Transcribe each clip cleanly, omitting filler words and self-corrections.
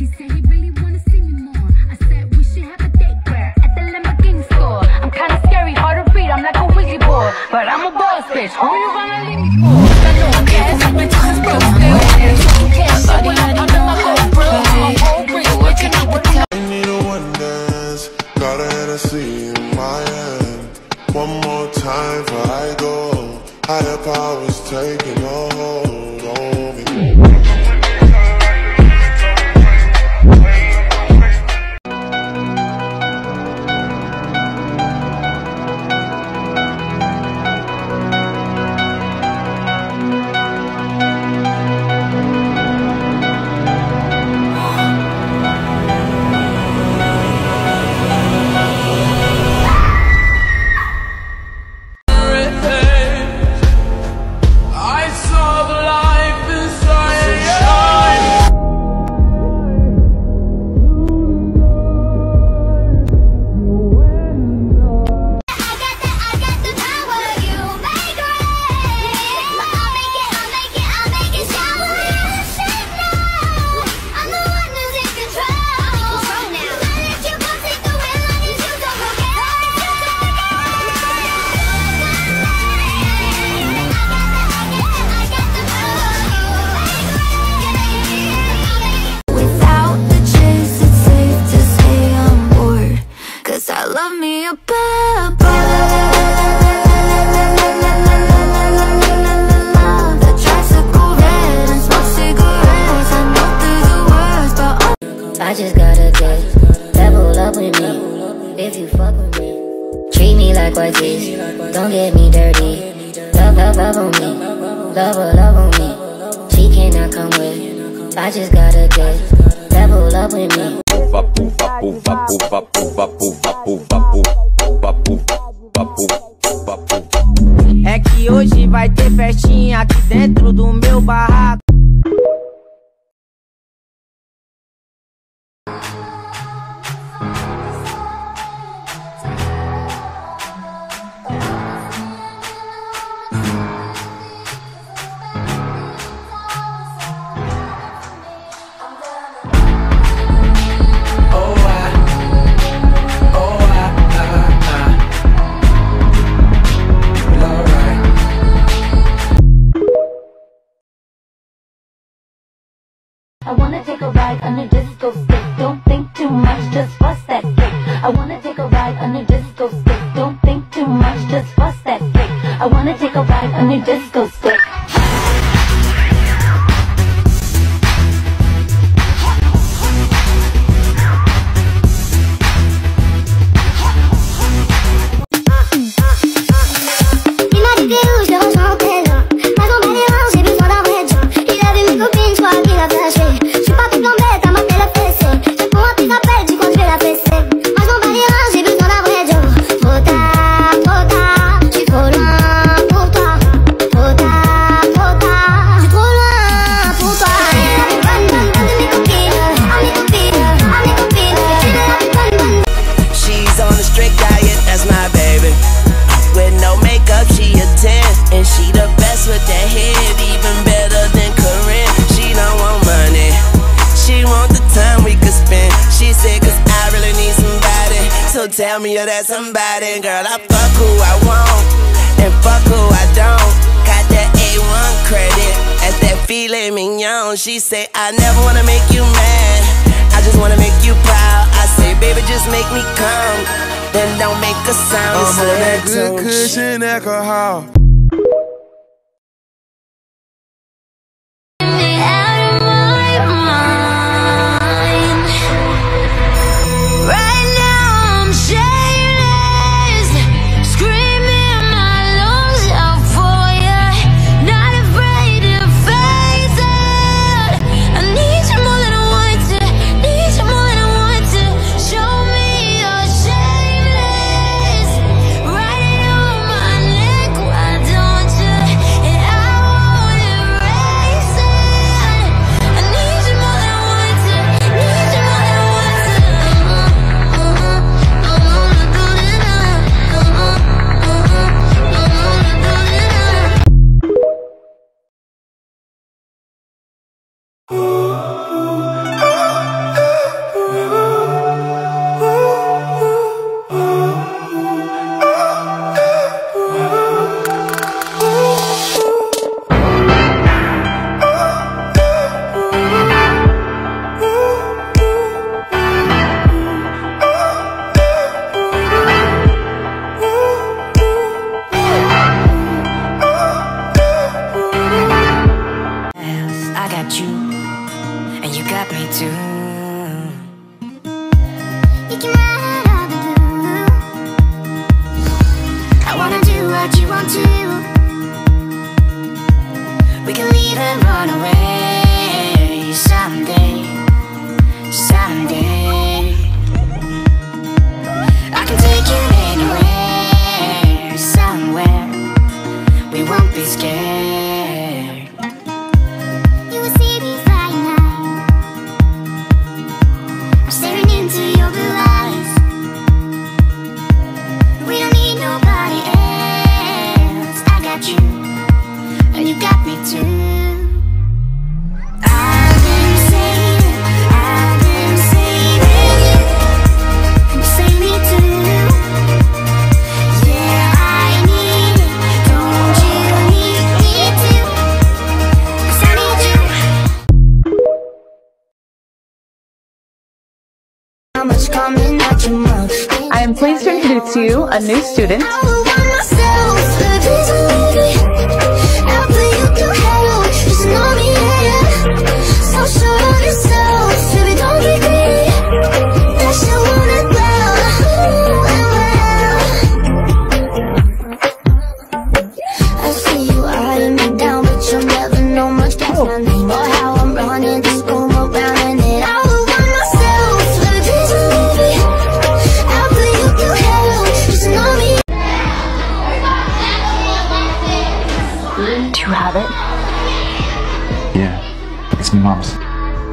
He said he really wanna see me more. I said we should have a date where at the Lamborghini store. I'm kinda scary, hard to read, I'm like a Ouija board, but I'm a boss bitch. Who you gonna leave me for? I know I'm gas, I'm a tough bro. Still cash, so when I'm under my GoPro, I'm all free, working out with I need a one dance, got a Hennessy in my hand. One more time before I go. Higher powers taking a hold on me. love me a bad boy that tries to go red and smoke cigarettes. I know through the words, but I just gotta get level up with me. If you fuck with me, treat me like white tees, don't get me dirty. Love, love, love on me, love on me. She cannot come with, I just gotta get level up with me. É que hoje vai ter festinha aqui dentro do meu barraco. I wanna take a ride on a disco stick. Don't think too much, just bust that stick. I wanna take a ride on a disco stick. Don't think too much, just bust that stick. I wanna take a ride on a disco stick. Tell me you're that somebody, girl. I fuck who I want and fuck who I don't. Got that A1 credit at that filet mignon. She say I never wanna make you mad, I just wanna make you proud. I say baby just make me come, then don't make a sound. I'm on that good cushion alcohol. too. You can ride out the blue. I wanna do what you want to. We can leave and run away someday, someday. I can take you anywhere, somewhere. We won't be scared. You will see me flying high. I'm staring into your blue eyes. We don't need nobody else. I got you, and you got me too. I've been saving you, and you save me too. Yeah, I need it. Don't you need me too? 'Cause I need you. How much coming at your mouth? I am pleased to introduce to you a new student. I will want myself, but please believe me. I'll put you through hell, just know me, yeah. So sure of yourself, baby, don't get greedy. That shit won't end well, I see you eyeing me down, but you'll never know much past my name or how I'm running this room around and then I will want myself, but please believe me. I'll put you through hell, just know me. Do you have it? Yeah, it's my mom's. I'm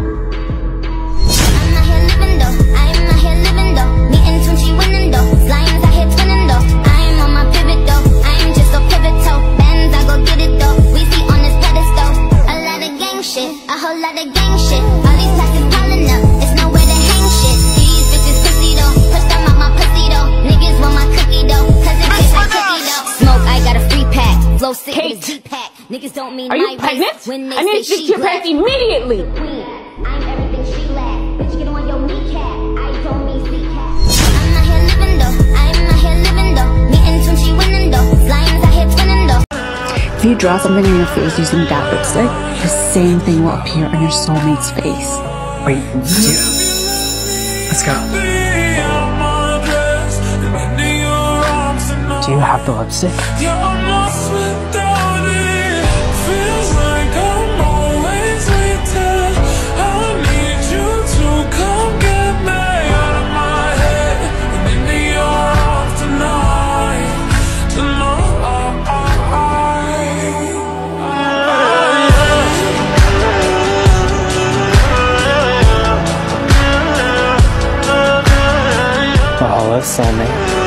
not here living though, I'm not here living though. Meeting when she winning though, lines I hit twinning though. I'm on my pivot though, I'm just so pivotal. Benz, I go get it though, we see on this pedestal. A lot of gang shit, a whole lot of gang shit. All these taxes piling up, it's nowhere to hang shit. These bitches pussy though, push them out my pussy though. Niggas want my cookie though, cause it tastes like cookie dough. Smoke, I got a free pack, flow sick with a G-pack. Niggas don't mean Are my you pregnant? race when they I need say to get she to your black. parents immediately. I'm everything she lack. Bitch, get on your kneecap. I don't mean sleep cat. I'm not here living though. I'm not here living though. Meeting when she winning though. Lines I hit twinning though. If you draw something on your face using that lipstick, the same thing will appear on your soulmate's face. Wait, yeah. Let's go. Do you have the lipstick? Oh, that's soulmate.